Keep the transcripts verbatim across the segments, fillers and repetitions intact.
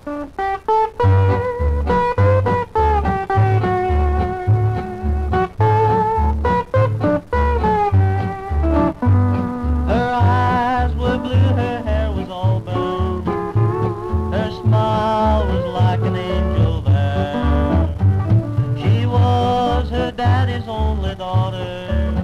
Her eyes were blue, her hair was auburn, her smile was like an angel there. She was her daddy's only daughter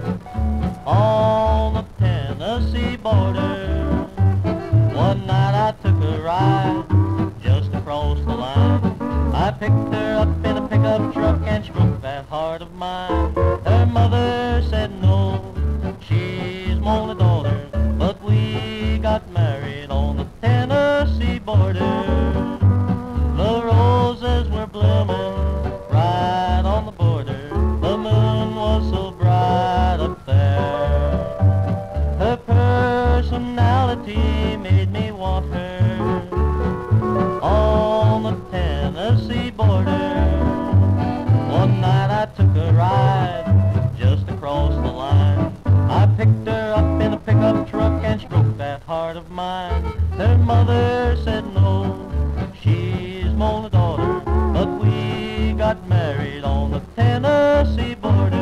on the Tennessee border. One night I took a ride just across the line. I picked her up in a pickup truck and she broke that heart of mine. Her mother said no, she's my only daughter, but we got married on the Tennessee border. The roses were blooming right on the border. The moon was so bright up there. Her personality made me want her on the Tennessee border. One night I took a ride just across the line. I picked her up in a pickup truck and she broke that heart of mine. Her mother said no, she's my only daughter, but we got married on the Tennessee border.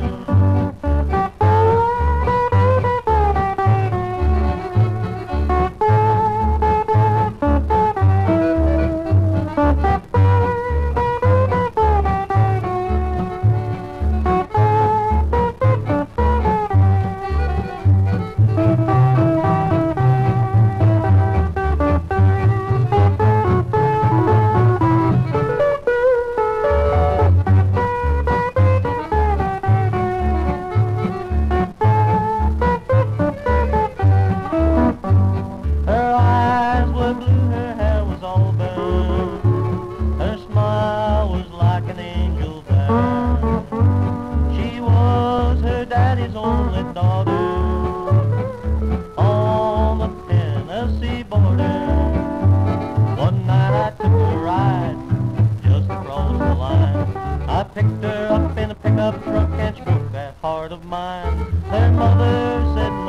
Her smile was like an angel there. She was her daddy's only daughter on the Tennessee border. One night I took a ride just across the line. I picked her up in a pickup truck and she broke that heart of mine. Her mother said